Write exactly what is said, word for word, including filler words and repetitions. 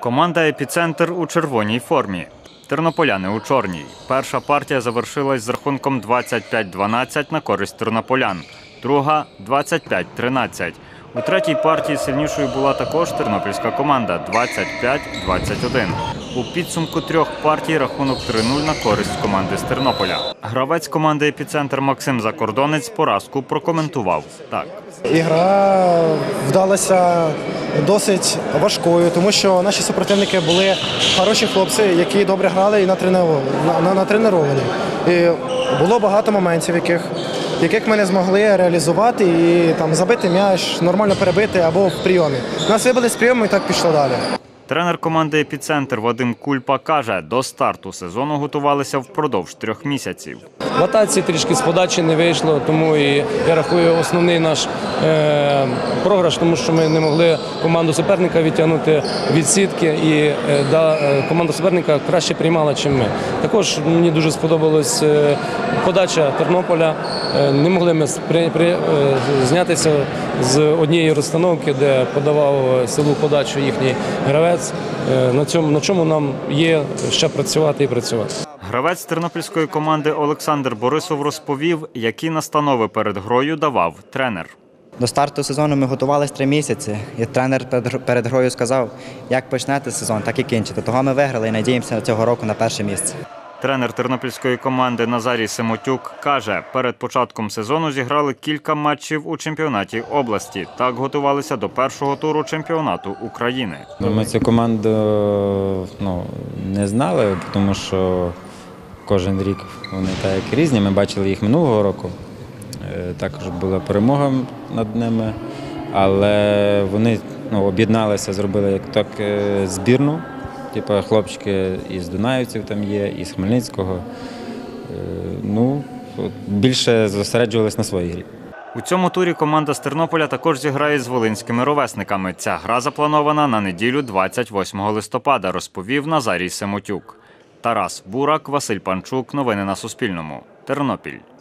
Команда «Епіцентр» у червоній формі. Тернополяни у чорній. Перша партія завершилась з рахунком двадцять п'ять дванадцять на користь тернополян. Друга – двадцять п'ять тринадцять. У третій партії сильнішою була також тернопільська команда – двадцять п'ять двадцять один. У підсумку трьох партій рахунок три нуль на користь команди з Тернополя. Гравець команди «Епіцентр» Максим Закордонець поразку прокоментував так. Ігра вдалася досить важкою, тому що наші супротивники були хороші хлопці, які добре грали і натреновані. І було багато моментів, яких, яких ми не змогли реалізувати і там, забити м'яч, нормально перебити або в прийомі. Нас вибили з прийому і так пішло далі. Тренер команди «Епіцентр» Вадим Кульпа каже, до старту сезону готувалися впродовж трьох місяців. В атаці трішки з подачі не вийшло, тому і я рахую основний наш е, програш, тому що ми не могли команду суперника відтягнути від сітки і е, да, е, команда суперника краще приймала, ніж ми. Також мені дуже сподобалась е, подача Тернополя. Е, не могли ми при, при, е, знятися з однієї розстановки, де подавав силу подачу їхній гравець. Е, на, цьому, на чому нам є ще працювати і працювати. Гравець тернопільської команди Олександр Борисов розповів, які настанови перед грою давав тренер. До старту сезону ми готувалися три місяці, і тренер перед грою сказав, як почнете сезон, так і кінчите. Того ми виграли і надіємося цього року на перше місце. Тренер тернопільської команди Назарій Семотюк каже, перед початком сезону зіграли кілька матчів у чемпіонаті області. Так готувалися до першого туру чемпіонату України. Ми цю команду ну, не знали, тому що кожен рік вони так як різні. Ми бачили їх минулого року. Також була перемога над ними, але вони ну, об'єдналися, зробили як так збірну. Типу хлопчики із Дунаївців там є, із Хмельницького. Ну, більше зосереджувалися на своїй грі. У цьому турі команда з Тернополя також зіграє з волинськими ровесниками. Ця гра запланована на неділю двадцять восьмого листопада, розповів Назарій Семотюк. Тарас Бурак, Василь Панчук. Новини на Суспільному. Тернопіль.